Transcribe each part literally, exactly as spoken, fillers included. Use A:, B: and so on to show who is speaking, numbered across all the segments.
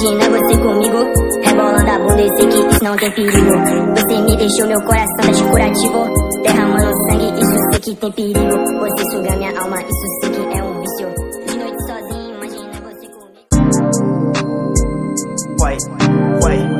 A: imagina você comigo, rebolando a bunda, eu sei que isso não tem perigo. Você me deixou, meu coração tá de curativo, derramando sangue, isso sei que tem perigo. Você suga minha alma, isso sei que é um vício. De noite sozinho, imagina você comigo.
B: Uai, uai.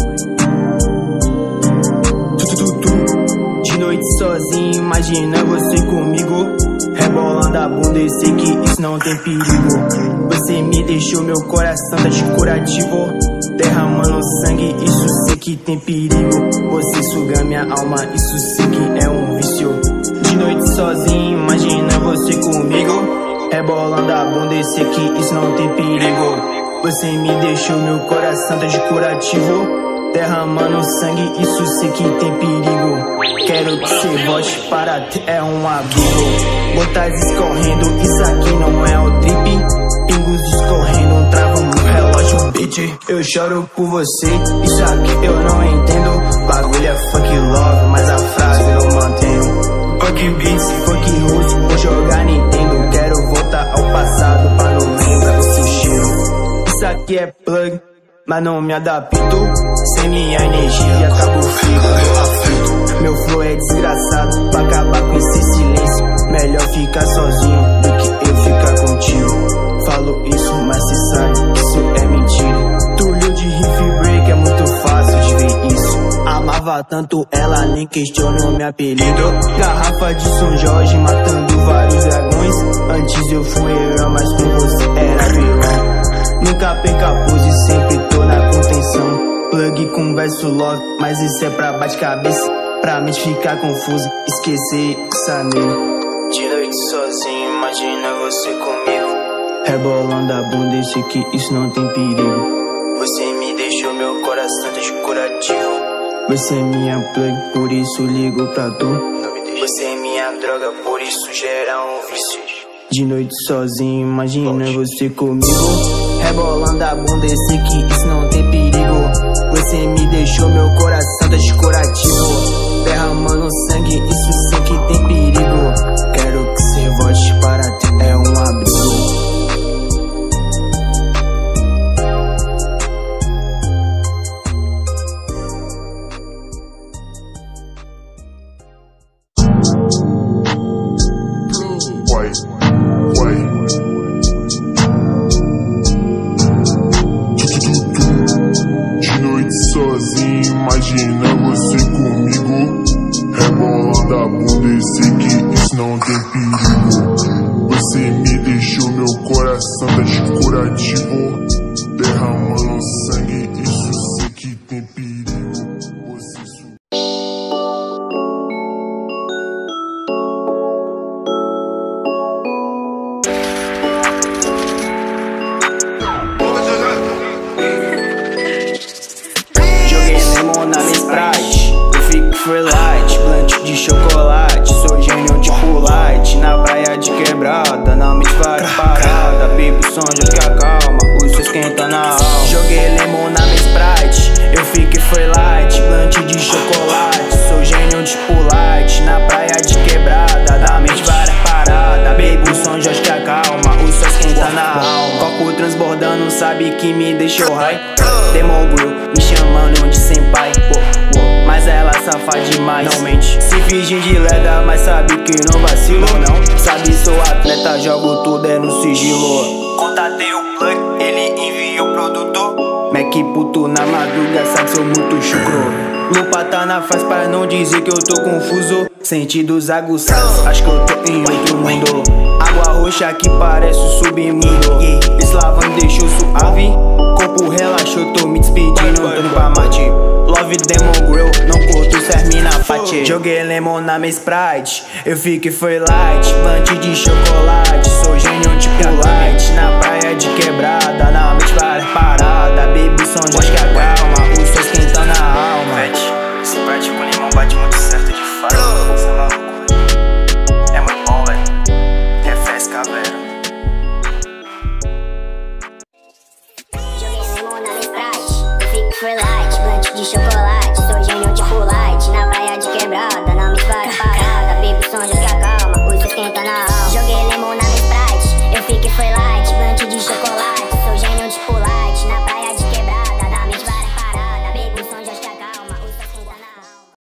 B: Tu, tu, tu. De noite sozinho, imagina você comigo, rebolando a bunda, eu sei que isso não tem perigo. Você me deixou, meu coração tá de curativo, derramando sangue, isso sei que tem perigo. Você suga minha alma, isso sei que é um vício. De noite sozinho, imagina você comigo, rebolando a bunda, eu sei que isso não tem perigo. Você me deixou, meu coração tá de curativo, derramando sangue, isso sei que tem perigo. Quero que cê volte para ter é um abrigo. Gotas escorrendo, isso aqui não é o trip. Pingos escorrendo, travam no relógio, bitch. Eu choro por você, isso aqui eu não entendo. Bagulho é fuck love, mas a frase eu mantenho. Fuck beats, fuck roots, vou jogar Nintendo. Quero voltar ao passado pra não lembrar desse cheiro. Isso aqui é plug, mas não me adapto. Sem minha energia, acabo ficando aflito. Meu flow é desgraçado, pra acabar com esse silêncio. Melhor ficar sozinho do que eu ficar contigo. Falo isso, mas cê sabe que isso é mentira. Tulho de riff break, é muito fácil de ver isso. Amava tanto ela, nem questiono meu apelido. Garrafa de São Jorge, matando vários dragões. Antes eu fui herói, mas com você era vilão. Nunca perca a pose, sempre tô na contenção. Plug com verso love, mas isso é pra bate-cabeça, pra mente ficar confusa, esquecer essa nele. De noite sozinho, imagina você comigo, rebolando a bunda, eu sei que isso não tem perigo. Você me deixou, meu coração tá de curativo. Você é minha plug, por isso ligo pra tu. Você é minha droga, por isso gera um vício. De noite sozinho, imagina você comigo, rebolando a bunda, eu sei que isso não tem perigo. Você me deixou, meu coração tá de curativo, derramando sangue, isso sei que tem perigo. Quero que cê volte para ter é um abrigo.
C: Imagina você comigo, rebolando a bunda, eu sei que isso não tem perigo. Você me deixou, meu coração tá de curativo, derramando sangue, isso sei que tem perigo. Você su...
B: Na minha Sprite, eu fico free light, blunt de chocolate, sou gênio tipo light, na praia de quebrada, na mente várias parada, bico som já que acalma, o seu esquenta na alma. Joguei lemon na minha Sprite, eu fico free light, blunt de chocolate, sou gênio tipo light, na praia de quebrada, na mente várias parada, bico som já que acalma, o seu esquenta na alma. Copo transbordando, sabe que me deixou high. Demon Grill, me chamando de senpai, oh, oh. Mas ela safa demais, não mente. Se finge de leda, mas sabe que não vacilo, não. Sabe, sou atleta, jogo tudo é no sigilo. Contatei o plug, ele enviou o produtor. Mac puto na madruga, sabe, sou muito chucro. Lupa tá na faz pra não dizer que eu tô confuso. Sentidos aguçados, acho que eu tô em outro mundo. Água roxa que parece o submundo. Eslava me deixou suave, corpo relaxou, tô me despedindo, tô indo pra Marte. Love Demon Grill, não curto, serve na fati. Joguei lemon na minha Sprite, eu fico free light, blunt de chocolate, sou gênio tipo light, na praia de quebrada, na mente várias parada, baby som já que acalma, o sol esquenta na alma. Sprite com limão bate muito